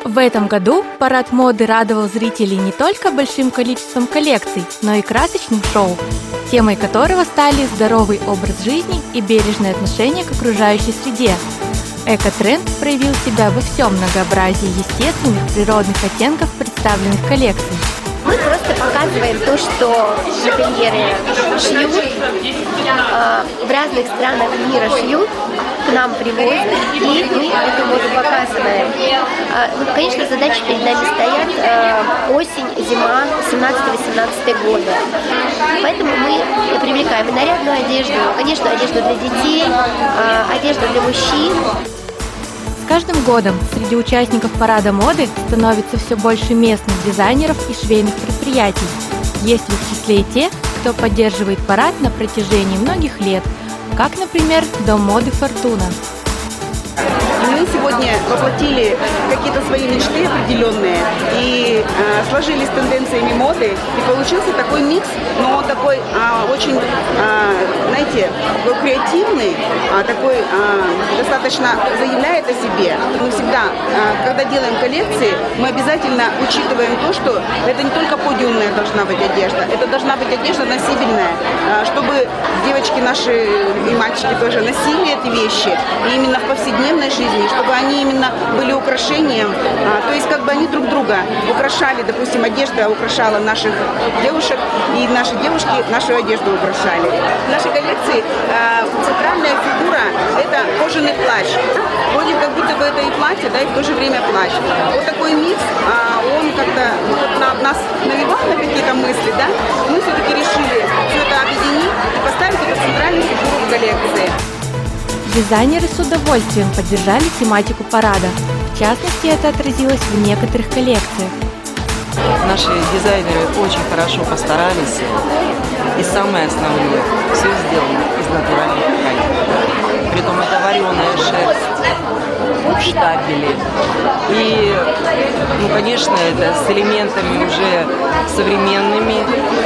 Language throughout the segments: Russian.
В этом году парад моды радовал зрителей не только большим количеством коллекций, но и красочным шоу, темой которого стали здоровый образ жизни и бережное отношение к окружающей среде. Экотренд проявил себя во всем многообразии естественных природных оттенков представленных коллекций. Мы просто показываем то, что модельеры шьют, в разных странах мира шьют, к нам привозят, и мы эту моду показываем. Конечно, задачи перед нами стоят осень, зима, 17-18 года. Поэтому мы привлекаем и нарядную одежду, конечно, одежду для детей, одежду для мужчин. С каждым годом среди участников парада моды становится все больше местных дизайнеров и швейных предприятий. Есть в их числе и те, кто поддерживает парад на протяжении многих лет, как, например, Дом моды «Фортуна». Мы сегодня воплотили какие-то свои мечты определенные и сложились с тенденциями моды, и получился такой микс, но он такой очень, знаете, креативный, такой достаточно заявляет о себе. Мы всегда, когда делаем коллекции, мы обязательно учитываем то, что это не только подиумная должна быть одежда, это должна быть одежда носибельная, чтобы девочки наши и мальчики тоже носили эти вещи, и именно в повседневной жизни, чтобы они именно были украшением, то есть как бы они друг друга украшали, допустим, одежда украшала наших девушек, и наши девушки нашу одежду украшали. В нашей коллекции центральная фигура – это кожаный плащ. Вроде как будто бы это и платье, да, и в то же время плащ. Вот такой микс, он как-то нас навевал на какие-то мысли, да, мы все-таки решили все это объединить и поставить эту центральную фигуру в коллекции. Дизайнеры с удовольствием поддержали тематику парада. В частности, это отразилось в некоторых коллекциях. Наши дизайнеры очень хорошо постарались. И самое основное, все сделано из натуральных тканей. Притом это вареная шерсть, штабели. И, конечно, это с элементами уже современными,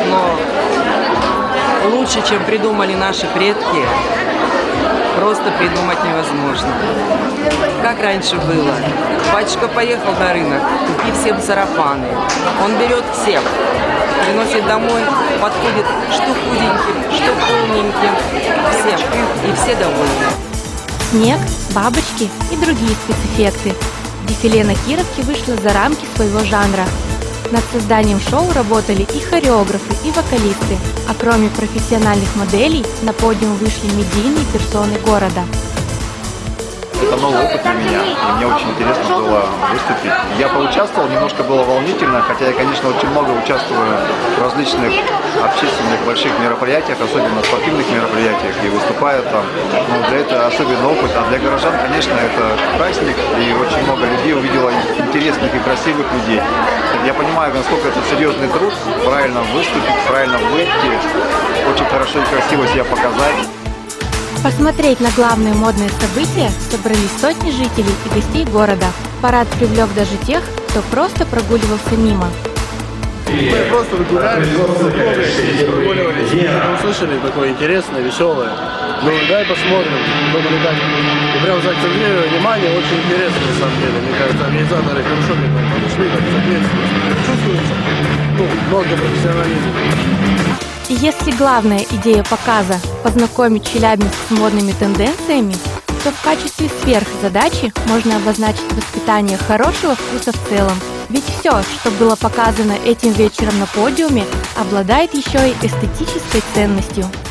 но лучше, чем придумали наши предки, просто придумать невозможно. Как раньше было. Батюшка поехал на рынок, купи всем сарафаны. Он берет всех, приносит домой, подходит что худеньким, что полненьким, всем. И все довольны. Снег, бабочки и другие спецэффекты. Дефиле на Кировке вышло за рамки своего жанра. Над созданием шоу работали и хореографы, и вокалисты, а кроме профессиональных моделей на подиум вышли медийные персоны города. Это новый опыт для меня, и мне очень интересно было выступить. Я поучаствовал, немножко было волнительно, хотя я, конечно, очень много участвую в различных общественных больших мероприятиях, особенно в спортивных мероприятиях, и выступаю там. Но для этого особенный опыт, а для горожан, конечно, это праздник, и очень много людей увидела интересных и красивых людей. Я понимаю, насколько это серьезный труд, правильно выступить, правильно выйти, очень хорошо и красиво себя показать. Посмотреть на главные модные события собрались сотни жителей и гостей города. Парад привлек даже тех, кто просто прогуливался мимо. Мы просто гуляли, прогуливались, услышали такое интересное, веселое. Ну, дай посмотрим, думали как. И прям заакцентировали внимание, очень интересно на самом деле. Мне кажется, организаторы хорошо к этому подошли, как соответственно. Чувствуется, много профессионализма. И если главная идея показа – познакомить Челябинск с модными тенденциями, то в качестве сверхзадачи можно обозначить воспитание хорошего вкуса в целом. Ведь все, что было показано этим вечером на подиуме, обладает еще и эстетической ценностью.